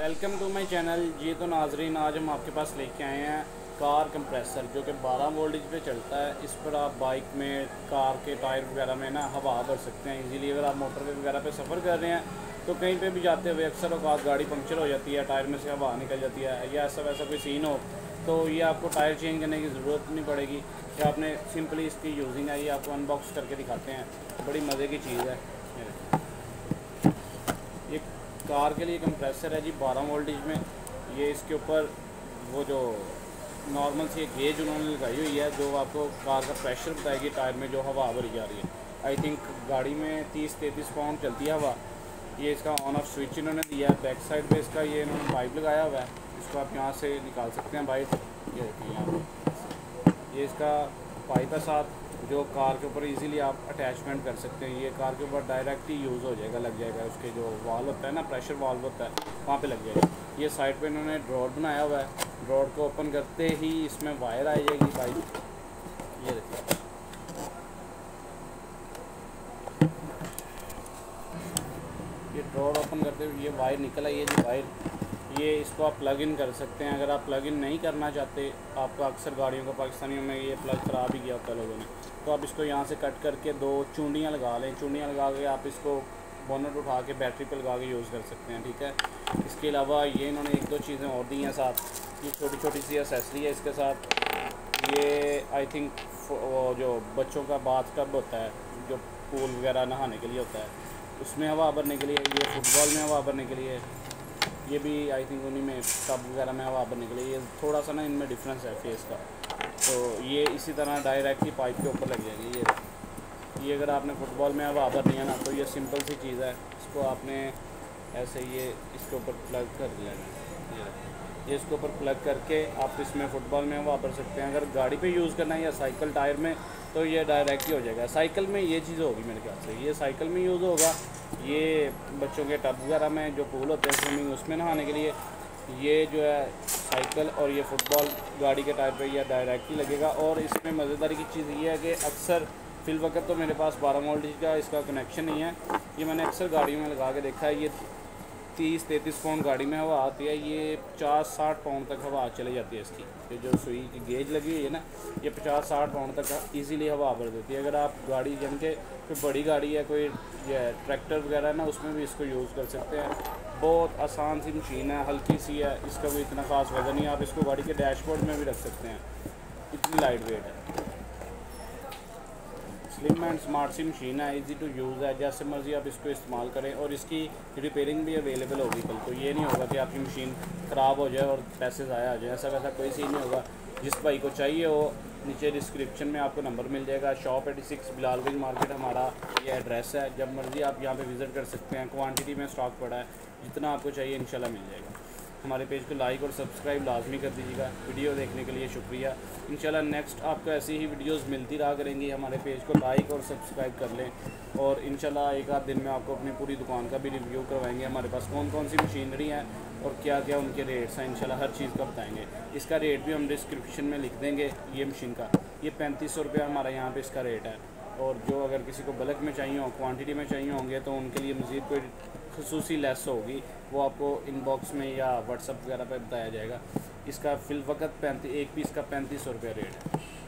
Welcome to my channel. जी तो नाजरीन, आज हम आपके पास लेके आए हैं कार कंप्रेसर जो कि 12 वोल्टेज पे चलता है। इस पर आप बाइक में, कार के टायर वगैरह में ना हवा भर सकते हैं इजीली। अगर आप मोटरवे वगैरह पे सफ़र कर रहे हैं तो कहीं पे भी जाते हुए अक्सर औकात गाड़ी पंक्चर हो जाती है, टायर में से हवा निकल जाती है या ऐसा वैसा कोई सीन हो तो ये आपको टायर चेंज करने की ज़रूरत नहीं पड़ेगी। या आपने सिंपली इसकी यूजिंग है, ये आपको अनबॉक्स करके दिखाते हैं। बड़ी मज़े की चीज़ है। ये कार के लिए कंप्रेसर है जी 12 वोल्टेज में। ये इसके ऊपर वो जो नॉर्मल सी गेज उन्होंने लगाई हुई है जो आपको कार का प्रेशर बताएगी टायर में जो हवा भरी जा रही है। आई थिंक गाड़ी में 30-33 पाउंड चलती है हवा। ये इसका ऑन ऑफ स्विच इन्होंने दिया है। बैक साइड पे इसका ये इन्होंने पाइप लगाया हुआ है, इसको आप यहाँ से निकाल सकते हैं बाइक। ये देखिए यहाँ पे ये इसका पाइप है साथ, जो कार के ऊपर इजीली आप अटैचमेंट कर सकते हैं। ये कार के ऊपर डायरेक्ट ही यूज़ हो जाएगा, लग जाएगा। उसके जो वाल्व होता है ना, प्रेशर वाल्व होता है, वहाँ पे लग जाएगा। ये साइड पे इन्होंने ड्रॉर बनाया हुआ है। ड्रॉर को ओपन करते ही इसमें वायर आ जाएगी पाइप। ये देखिए, ये ड्रॉर ओपन करते हुए ये वायर निकल आई है जी वायर। ये इसको आप प्लग इन कर सकते हैं। अगर आप प्लग इन नहीं करना चाहते, आपका अक्सर गाड़ियों को पाकिस्तानियों में ये प्लग ख़राब ही किया होता है लोगों ने, तो आप इसको यहाँ से कट करके 2 चूड़ियाँ लगा लें। चूड़ियाँ लगा के आप इसको बोनट उठा के बैटरी पर लगा के यूज़ कर सकते हैं, ठीक है। इसके अलावा ये इन्होंने 1-2 चीज़ें और दी हैं साथ। ये छोटी छोटी सी एक्सेसरी है इसके साथ। ये आई थिंक वो जो बच्चों का बाथ टब होता है, जो पूल वगैरह नहाने के लिए होता है, उसमें हवा भरने के लिए। ये फुटबॉल में हवा भरने के लिए। ये भी आई थिंक उन्हीं में टब वगैरह में हवा भरने के लिए। ये थोड़ा सा ना इनमें डिफरेंस है फेस का। तो ये इसी तरह डायरेक्ट ही पाइप के ऊपर लग जाएगी। ये अगर आपने फुटबॉल में हवा भरनी है ना, तो ये सिंपल सी चीज़ है। इसको आपने ऐसे ये इसके ऊपर प्लग कर दिया है। ये इसके ऊपर प्लग करके आप इसमें फ़ुटबॉल में हवा भर सकते हैं। अगर गाड़ी पे यूज़ करना है या साइकिल टायर में, तो ये डायरेक्ट ही हो जाएगा। साइकिल में ये चीज़ होगी मेरे ख्याल से, ये साइकिल में यूज़ होगा। ये बच्चों के टब वगैरह में जो पूल होते हैं स्विमिंग, उसमें नहाने के लिए ये जो है साइकिल, और ये फ़ुटबॉल गाड़ी के टायर पे यह डायरेक्ट ही लगेगा। और इसमें मज़ेदारी की चीज़ ये है कि अक्सर फ़िल वक्त तो मेरे पास 12 वोल्टेज का इसका कनेक्शन नहीं है। ये मैंने अक्सर गाड़ियों में लगा के देखा है। ये 30-33 पाउंड गाड़ी में हवा आती है, ये 50-60 पाउंड तक हवा चली जाती है इसकी। ये जो सुई की गेज लगी हुई है ना, ये 50-60 पाउंड तक इजीली हवा भर देती है। अगर आप गाड़ी जम के कोई बड़ी गाड़ी है, कोई ट्रैक्टर वगैरह है ना, उसमें भी इसको यूज़ कर सकते हैं। बहुत आसान सी मशीन है, हल्की सी है, इसका कोई इतना खास वजन नहीं है। आप इसको गाड़ी के डैशबोर्ड में भी रख सकते हैं, इतनी लाइट वेट है। स्लिम एंड स्मार्ट सी मशीन है, इजी टू यूज़ है। जैसे मर्ज़ी आप इसको इस्तेमाल करें, और इसकी रिपेयरिंग भी अवेलेबल होगी कल को। ये नहीं होगा कि आपकी मशीन ख़राब हो जाए और पैसे ज़ाया हो जाए, ऐसा वैसा कोई सीन नहीं होगा। जिस भाई को चाहिए हो, नीचे डिस्क्रिप्शन में आपको नंबर मिल जाएगा। शॉप 86 बिलालगंज मार्केट हमारा ये एड्रेस है। जब मर्ज़ी आप यहाँ पे विज़िट कर सकते हैं। क्वांटिटी में स्टॉक पड़ा है, जितना आपको चाहिए इंशाल्लाह मिल जाएगा। हमारे पेज को लाइक और सब्सक्राइब लाजमी कर दीजिएगा। वीडियो देखने के लिए शुक्रिया। इंशाल्लाह नेक्स्ट आपको ऐसी ही वीडियोस मिलती रहा करेंगी। हमारे पेज को लाइक और सब्सक्राइब कर लें, और इंशाल्लाह एक आध दिन में आपको अपनी पूरी दुकान का भी रिव्यू करवाएंगे। हमारे पास कौन कौन सी मशीनरी हैं और क्या क्या उनके रेट्स हैं, इंशाल्लाह हर चीज़ का बताएंगे। इसका रेट भी हम डिस्क्रिप्शन में लिख देंगे। ये मशीन का ये 3500 रुपये हमारा यहाँ पर इसका रेट है। और जो अगर किसी को बल्क में चाहिए हो, क्वान्टिटी में चाहिए होंगे, तो उनके लिए मज़ीद कोई खसूसी लेस होगी, वो आपको इनबॉक्स में या व्हाट्सअप वगैरह पर बताया जाएगा। इसका फ़िल वक्त एक पीस का 3500 रुपये रेट है।